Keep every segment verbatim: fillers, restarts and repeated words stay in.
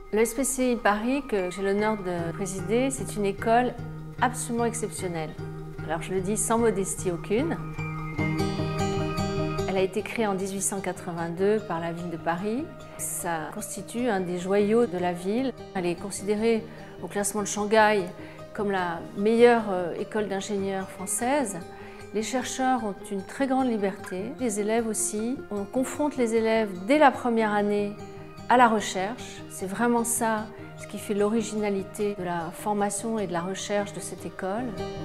Le S P C I Paris, que j'ai l'honneur de présider, c'est une école absolument exceptionnelle. Alors je le dis sans modestie aucune. Elle a été créée en mille huit cent quatre-vingt-deux par la ville de Paris. Ça constitue un des joyaux de la ville. Elle est considérée au classement de Shanghai comme la meilleure école d'ingénieurs française. Les chercheurs ont une très grande liberté, les élèves aussi. On confronte les élèves dès la première année à la recherche. C'est vraiment ça ce qui fait l'originalité de la formation et de la recherche de cette école.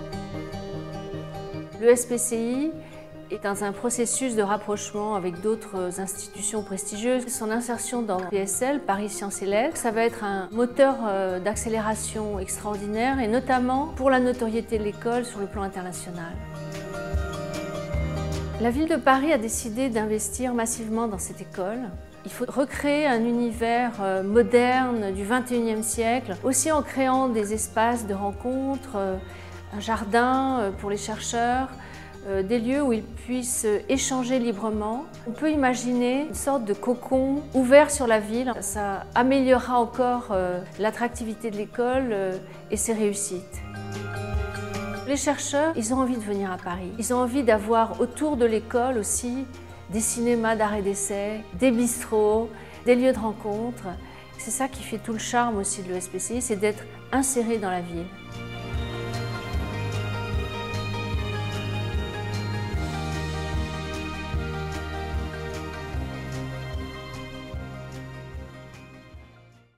Le S P C I est dans un processus de rapprochement avec d'autres institutions prestigieuses. Son insertion dans P S L, Paris Sciences et Lettres, ça va être un moteur d'accélération extraordinaire et notamment pour la notoriété de l'école sur le plan international. La ville de Paris a décidé d'investir massivement dans cette école. Il faut recréer un univers moderne du vingt et unième siècle, aussi en créant des espaces de rencontres, un jardin pour les chercheurs, des lieux où ils puissent échanger librement. On peut imaginer une sorte de cocon ouvert sur la ville. Ça améliorera encore l'attractivité de l'école et ses réussites. Les chercheurs, ils ont envie de venir à Paris. Ils ont envie d'avoir autour de l'école aussi des cinémas d'art et d'essai, des bistrots, des lieux de rencontre. C'est ça qui fait tout le charme aussi de l'E S P C I, c'est d'être inséré dans la ville.